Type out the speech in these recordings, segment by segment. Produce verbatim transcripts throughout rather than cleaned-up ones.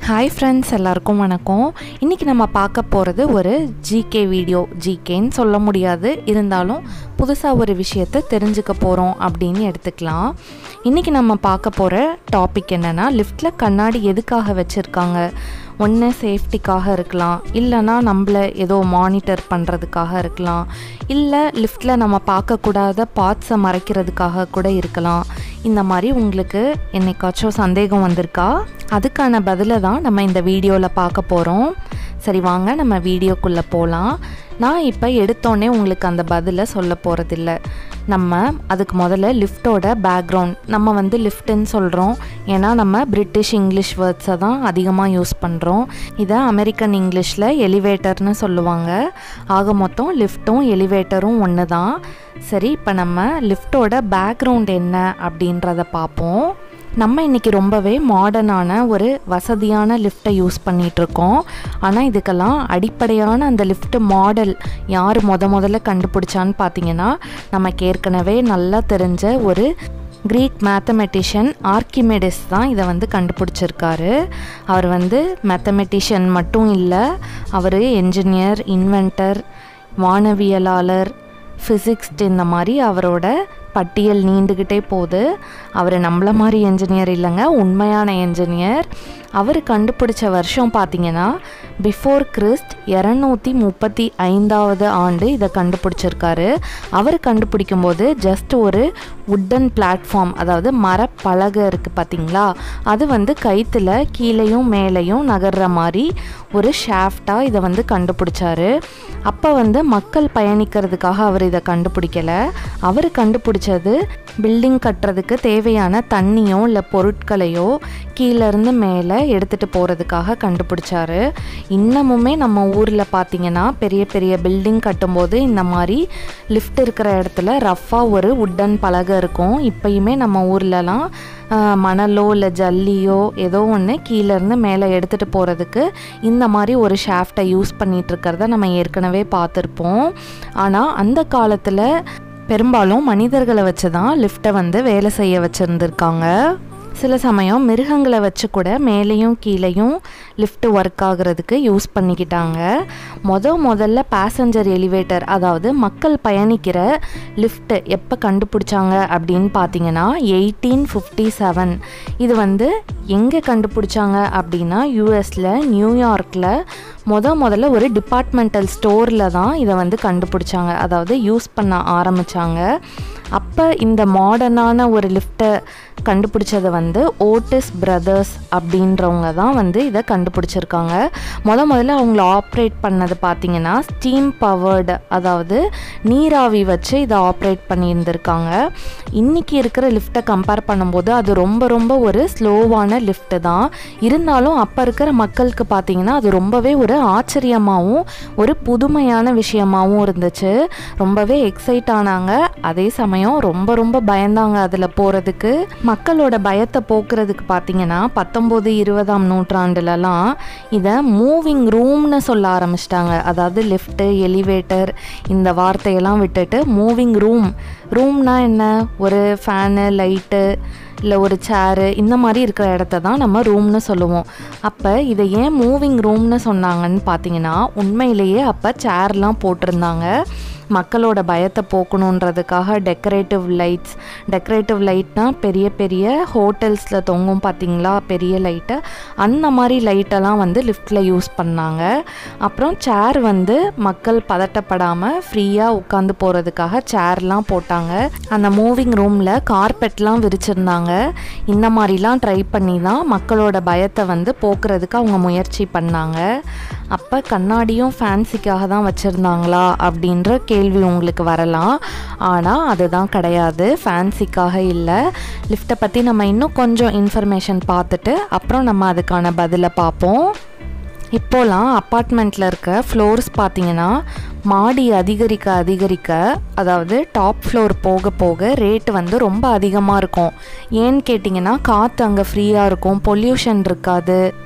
Hi friends, எல்லாருக்கும் வணக்கம். இன்றைக்கி நம்ம பார்க்க போகிறது ஒரு ஜிகே வீடியோ. ஜிகேன்னு சொல்ல முடியாது, இருந்தாலும் புதுசாக ஒரு விஷயத்தை தெரிஞ்சுக்க போகிறோம் அப்படின்னு எடுத்துக்கலாம். இன்றைக்கி நம்ம பார்க்க போகிற டாபிக் என்னென்னா, லிஃப்ட்டில் கண்ணாடி எதுக்காக வச்சுருக்காங்க? ஒன்று சேஃப்டிக்காக இருக்கலாம், இல்லைனா நம்மளை ஏதோ மானிட்டர் பண்ணுறதுக்காக இருக்கலாம், இல்லை லிஃப்ட்டில் நம்ம பார்க்கக்கூடாத பார்ட்ஸை மறைக்கிறதுக்காக கூட இருக்கலாம். இந்த மாதிரி உங்களுக்கு என்னைக்காச்சும் சந்தேகம் வந்திருக்கா? அதுக்கான பதிலை தான் நம்ம இந்த வீடியோவில் பார்க்க போகிறோம். சரி, வாங்க நம்ம வீடியோக்குள்ளே போகலாம். நான் இப்போ எடுத்தோடனே உங்களுக்கு அந்த பதிலை சொல்ல போகிறதில்ல. நம்ம அதுக்கு முதல்ல லிஃப்ட்டோட பேக்ரவுண்ட், நம்ம வந்து லிஃப்ட்டுன்னு சொல்கிறோம் ஏன்னா நம்ம பிரிட்டிஷ் இங்கிலீஷ் வேர்ட்ஸை தான் அதிகமாக யூஸ் பண்ணுறோம். இதை அமெரிக்கன் இங்கிலீஷில் எலிவேட்டர்னு சொல்லுவாங்க. ஆக மொத்தம் லிஃப்ட்டும் எலிவேட்டரும் ஒன்று தான். சரி, இப்போ நம்ம லிஃப்ட்டோட பேக்ரவுண்ட் என்ன அப்படின்றத பார்ப்போம். நம்ம இன்றைக்கி ரொம்பவே மாடர்னான ஒரு வசதியான லிஃப்ட்டை யூஸ் பண்ணிகிட்ருக்கோம். ஆனால் இதுக்கெல்லாம் அடிப்படையான அந்த லிஃப்ட் மாடல் யார் முத முதல்ல கண்டுபிடிச்சான்னு பார்த்தீங்கன்னா, நமக்கு ஏற்கனவே நல்லா தெரிஞ்ச ஒரு கிரீக் மேத்தமெட்டிஷியன் ஆர்க்கிமெடிஸ் தான் இதை வந்து கண்டுபிடிச்சிருக்காரு. அவர் வந்து மேத்தமெட்டிஷியன் மட்டும் இல்லை, அவர் என்ஜினியர், இன்வென்டர், வானவியலாளர், ஃபிசிக்ஸ்ட், இந்த மாதிரி அவரோட பட்டியல் நீண்டுக்கிட்டே போகுது. அவர் நம்மள மாதிரி என்ஜினியர் இல்லைங்க, உண்மையான என்ஜினியர். அவர் கண்டுபிடிச்ச வருஷம் பார்த்திங்கன்னா பிஃபோர் கிறிஸ்ட் இரநூத்தி முப்பத்தி ஐந்தாவது ஆண்டு இதை கண்டுபிடிச்சிருக்காரு. அவர் கண்டுபிடிக்கும் போது ஜஸ்ட் ஒரு வுட்டன் பிளாட்ஃபார்ம், அதாவது மரப்பலகை இருக்குது பார்த்திங்களா, அது வந்து கைத்தில் கீழேயும் மேலேயும் நகர்ற மாதிரி ஒரு ஷாஃப்டாக இதை வந்து கண்டுபிடிச்சாரு. அப்போ வந்து மக்கள் பயணிக்கிறதுக்காக அவர் இதை கண்டுபிடிக்கலை. அவர் கண்டுபிடிச்சது பில்டிங் கட்டுறதுக்கு தேவையான தண்ணியோ இல்லை பொருட்களையோ கீழேருந்து மேலே எடுத்துகிட்டு போகிறதுக்காக கண்டுபிடிச்சாரு. இன்னமுமே நம்ம ஊரில் பார்த்திங்கன்னா பெரிய பெரிய பில்டிங் கட்டும்போது இந்த மாதிரி லிஃப்ட் இருக்கிற இடத்துல ரஃப்பாக ஒரு வுட்டன் பலகை இருக்கும். இப்போயுமே நம்ம ஊர்லலாம் மணலோ இல்லை ஜல்லியோ ஏதோ ஒன்று கீழேருந்து மேலே எடுத்துகிட்டு போகிறதுக்கு இந்த மாதிரி ஒரு ஷாஃப்டை யூஸ் பண்ணிகிட்ருக்கிறத நம்ம ஏற்கனவே பார்த்துருப்போம். ஆனால் அந்த காலத்தில் பெரும்பாலும் மனிதர்களை வச்சு தான் லிஃப்ட்டை வந்து வேலை செய்ய வச்சுருந்துருக்காங்க. சில சமயம் மிருகங்களை வச்சு கூட மேலேயும் கீழேயும் லிஃப்ட் ஒர்க் ஆகிறதுக்கு யூஸ் பண்ணிக்கிட்டாங்க. முத முதல்ல பேசஞ்சர் எலிவேட்டர், அதாவது மக்கள் பயணிக்கிற லிஃப்ட் எப்போ கண்டுபிடிச்சாங்க அப்படின்னு பார்த்தீங்கன்னா எயிட்டீன் ஃபிஃப்டி செவன். இது வந்து எங்கே கண்டுபிடிச்சாங்க அப்படின்னா யூஎஸில் நியூயார்க்கில் முத முதல்ல ஒரு டிபார்ட்மெண்டல் ஸ்டோரில் தான் இதை வந்து கண்டுபிடிச்சாங்க, அதாவது யூஸ் பண்ண ஆரம்பித்தாங்க. அப்போ இந்த மாடர்னான ஒரு லிஃப்ட்டை கண்டுபிடிச்சதை வந்து ஓட்டிஸ் பிரதர்ஸ் அப்படின்றவங்க தான் வந்து இதை கண்டுபிடிச்சிருக்காங்க. முத முதல்ல அவங்கள ஆப்ரேட் பண்ணது பார்த்திங்கன்னா ஸ்டீம் பவர்டு, அதாவது நீராவி வச்சு இதை ஆப்ரேட் பண்ணியிருந்திருக்காங்க. இன்றைக்கி இருக்கிற லிஃப்ட்டை கம்பேர் பண்ணும்போது அது ரொம்ப ரொம்ப ஒரு ஸ்லோவான லிஃப்ட்டு தான். இருந்தாலும் அப்போ இருக்கிற மக்களுக்கு பார்த்திங்கன்னா அது ரொம்பவே ஒரு ஆச்சரியமாகவும் ஒரு புதுமையான விஷயமாகவும் இருந்துச்சு. ரொம்பவே எக்ஸைட் ஆனாங்க, அதே சமயம் ரொம்ப ரொம்ப பயந்தாங்க அதில் போகிறதுக்கு. மக்களோட பயத்தை போக்குறதுக்கு பார்த்திங்கன்னா பத்தொம்போது இருபதாம் நூற்றாண்டுலலாம் இதை மூவிங் ரூம்னு சொல்ல ஆரம்பிச்சிட்டாங்க. அதாவது லிஃப்ட்டு, எலிவேட்டர் இந்த வார்த்தையெல்லாம் விட்டுட்டு மூவிங் ரூம். ரூம்னா என்ன? ஒரு ஃபேனு, லைட்டு, இல்லை ஒரு சேரு, இந்த மாதிரி இருக்கிற இடத்த தான் நம்ம ரூம்னு சொல்லுவோம். அப்போ இதை ஏன் மூவிங் ரூம்னு சொன்னாங்கன்னு பார்த்தீங்கன்னா, உண்மையிலேயே அப்போ சேர்லாம் போட்டிருந்தாங்க. மக்களோட பயத்தை போக்கணுன்றதுக்காக டெக்கரேட்டிவ் லைட்ஸ், டெக்கரேட்டிவ் லைட்னால் பெரிய பெரிய ஹோட்டல்ஸில் தொங்கும் பார்த்திங்களா பெரிய லைட்டை, அந்த மாதிரி லைட்டெல்லாம் வந்து லிஃப்ட்டில் யூஸ் பண்ணாங்க. அப்புறம் சேர் வந்து மக்கள் பதட்டப்படாமல் ஃப்ரீயாக உட்காந்து போகிறதுக்காக சேர்லாம் போட்டாங்க. அந்த மூவிங் ரூமில் கார்பெட்லாம் விரிச்சிருந்தாங்க. இந்த மாதிரிலாம் ட்ரை பண்ணி தான் மக்களோட பயத்தை வந்து போக்குறதுக்கு அவங்க முயற்சி பண்ணாங்க. அப்போ கண்ணாடியும் ஃபேன்சிக்காக தான் வச்சுருந்தாங்களா அப்படின்ற கேள்வி உங்களுக்கு வரலாம். ஆனால் அதுதான் கிடையாது, ஃபேன்சிக்காக இல்லை. லிஃப்ட்டை பற்றி நம்ம இன்னும் கொஞ்சம் இன்ஃபர்மேஷன் பார்த்துட்டு அப்புறம் நம்ம அதுக்கான பதிலை பார்ப்போம். இப்போலாம் அப்பார்ட்மெண்ட்டில் இருக்க ஃப்ளோர்ஸ் பார்த்திங்கன்னா மாடி அதிகரிக்க அதிகரிக்க, அதாவது டாப் ஃப்ளோர் போக போக ரேட்டு வந்து ரொம்ப அதிகமாக இருக்கும். ஏன்னு கேட்டிங்கன்னா காற்று அங்கே ஃப்ரீயாக இருக்கும், பொல்யூஷன் இருக்காது.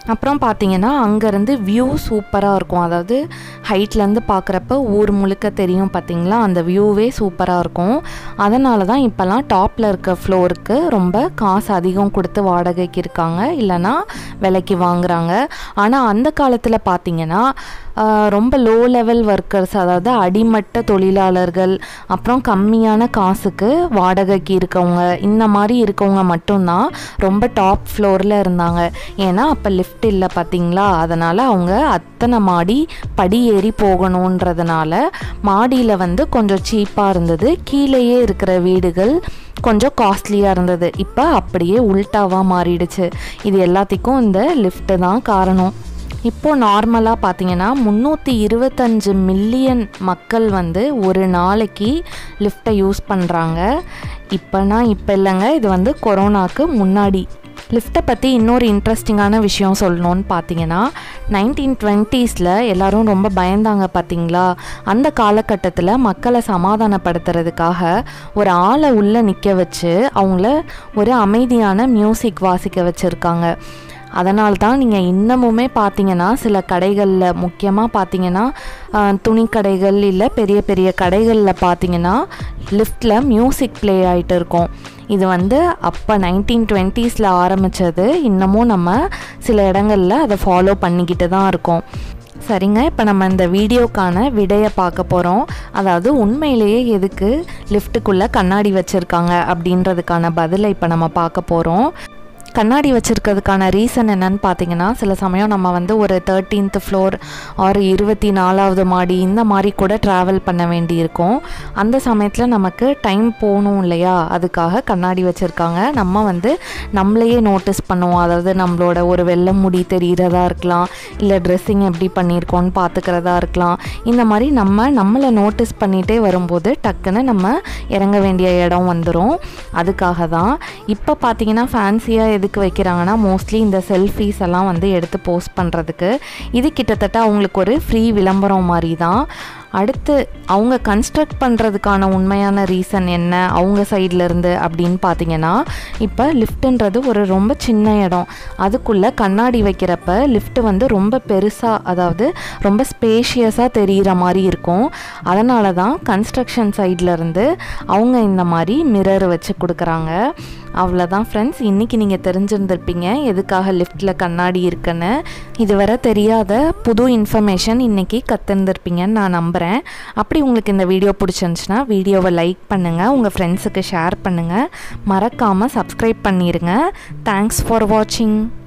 அப்புறம் பார்த்தீங்கன்னா அங்கேருந்து வியூ சூப்பராக இருக்கும். அதாவது ஹைட்லேருந்து பார்க்குறப்ப ஊர் முழுக்க தெரியும் பார்த்தீங்களா, அந்த வியூவே சூப்பராக இருக்கும். அதனால தான் இப்போல்லாம் டாப்பில் இருக்க ஃப்ளோருக்கு ரொம்ப காசு அதிகம் கொடுத்து வாடகைக்கு இருக்காங்க, இல்லைன்னா விலைக்கு வாங்குறாங்க. ஆனால் அந்த காலத்தில் பார்த்தீங்கன்னா ரொம்ப லோ லெவல் ஒர்க்கர்ஸ், அதாவது அடிமட்ட தொழிலாளர்கள், அப்புறம் கம்மியான காசுக்கு வாடகைக்கு இருக்கவங்க, இந்த மாதிரி இருக்கவங்க மட்டும்தான் ரொம்ப டாப் ஃப்ளோரில் இருந்தாங்க. ஏன்னா அப்போ லிஃப்ட் இல்லை பார்த்தீங்களா, அதனால் அவங்க அத்தனை மாடி படி ஏறி போகணுன்றதுனால மாடியில் வந்து கொஞ்சம் சீப்பாக இருந்தது, கீழேயே இருக்கிற வீடுகள் கொஞ்சம் காஸ்ட்லியாக இருந்தது. இப்போ அப்படியே உல்ட்டாவாக மாறிடுச்சு. இது எல்லாத்துக்கும் இந்த லிஃப்ட்டு தான் காரணம். இப்போது நார்மலாக பார்த்தீங்கன்னா முந்நூற்றி இருபத்தஞ்சு மில்லியன் மக்கள் வந்து ஒரு நாளைக்கு லிஃப்ட்டை யூஸ் பண்ணுறாங்க. இப்போனா இப்போ இல்லைங்க, இது வந்து கொரோனாவுக்கு முன்னாடி. லிஃப்ட்டை பற்றி இன்னொரு இன்ட்ரெஸ்டிங்கான விஷயம் சொல்லணுன்னு பார்த்தீங்கன்னா, நைன்டீன் டுவெண்ட்டீஸில் எல்லோரும் ரொம்ப பயந்தாங்க பார்த்தீங்களா. அந்த காலகட்டத்தில் மக்களை சமாதானப்படுத்துறதுக்காக ஒரு ஆளை உள்ளே நிற்க வச்சு அவங்கள ஒரு அமைதியான மியூசிக் வாசிக்க வச்சுருக்காங்க. அதனால தான் நீங்கள் இன்னமுமே பார்த்தீங்கன்னா சில கடைகளில், முக்கியமாக பார்த்தீங்கன்னா துணி கடைகள் இல்லை பெரிய பெரிய கடைகளில் பார்த்தீங்கன்னா லிஃப்ட்டில் மியூசிக் ப்ளே ஆகிட்டு இருக்கும். இது வந்து அப்போ நைன்டீன் டுவெண்ட்டீஸில் ஆரம்பித்தது. இன்னமும் நம்ம சில இடங்களில் அதை ஃபாலோ பண்ணிக்கிட்டு தான் இருக்கோம். சரிங்க, இப்போ நம்ம இந்த வீடியோக்கான விடையை பார்க்க போகிறோம். அதாவது உண்மையிலேயே எதுக்கு லிஃப்ட்டுக்குள்ளே கண்ணாடி வச்சுருக்காங்க அப்படின்றதுக்கான பதிலை இப்போ நம்ம பார்க்க போகிறோம். கண்ணாடி வச்சுருக்கிறதுக்கான ரீசன் என்னன்னு பார்த்தீங்கன்னா, சில சமயம் நம்ம வந்து ஒரு தேர்ட்டீன்த் ஃப்ளோர் ஆர் இருபத்தி நாலாவது மாடி இந்த மாதிரி கூட ட்ராவல் பண்ண வேண்டி இருக்கும். அந்த சமயத்தில் நமக்கு டைம் போகணும் இல்லையா, அதுக்காக கண்ணாடி வச்சுருக்காங்க. நம்ம வந்து நம்மளையே நோட்டீஸ் பண்ணுவோம். அதாவது நம்மளோட ஒரு வெள்ளை முடி தெரிகிறதா இருக்கலாம், இல்லை ட்ரெஸ்ஸிங் எப்படி பண்ணியிருக்கோன்னு பார்த்துக்கிறதா இருக்கலாம். இந்த மாதிரி நம்ம நம்மளை நோட்டீஸ் பண்ணிகிட்டே வரும்போது டக்குன்னு நம்ம இறங்க வேண்டிய இடம் வந்துடும். அதுக்காக தான் இப்போ பார்த்தீங்கன்னா ஃபேன்சியாக எதுக்கு வைக்கிறாங்கன்னா, மோஸ்ட்லி இந்த செல்ஃபீஸ் எல்லாம் வந்து எடுத்து போஸ்ட் பண்ணுறதுக்கு. இது கிட்டத்தட்ட அவங்களுக்கு ஒரு ஃப்ரீ விளம்பரம் மாதிரி தான். அடுத்து அவங்க கன்ஸ்ட்ரக்ட் பண்ணுறதுக்கான உண்மையான ரீசன் என்ன அவங்க சைட்லேருந்து அப்படின்னு பார்த்தீங்கன்னா, இப்போ லிஃப்ட்டுன்றது ஒரு ரொம்ப சின்ன இடம், அதுக்குள்ளே கண்ணாடி வைக்கிறப்ப லிஃப்ட்டு வந்து ரொம்ப பெருசாக, அதாவது ரொம்ப ஸ்பேஷியஸாக தெரிகிற மாதிரி இருக்கும். அதனால தான் கன்ஸ்ட்ரக்ஷன் சைட்லேருந்து அவங்க இந்த மாதிரி மிரர் வச்சு கொடுக்குறாங்க. அவ்வளோதான் ஃப்ரெண்ட்ஸ், இன்றைக்கி நீங்கள் தெரிஞ்சிருந்திருப்பீங்க எதுக்காக லிஃப்ட்டில் கண்ணாடி இருக்குன்னு. இதுவரை தெரியாத புது இன்ஃபர்மேஷன் இன்றைக்கி கற்றுருந்துருப்பீங்கன்னு நான் நம்புகிறேன். அப்படி உங்களுக்கு இந்த வீடியோ பிடிச்சிருந்துச்சுன்னா வீடியோவை லைக் பண்ணுங்கள், உங்கள் ஃப்ரெண்ட்ஸுக்கு ஷேர் பண்ணுங்கள், மறக்காமல் சப்ஸ்கிரைப் பண்ணிடுங்க. தேங்க்ஸ் ஃபார் வாட்சிங்.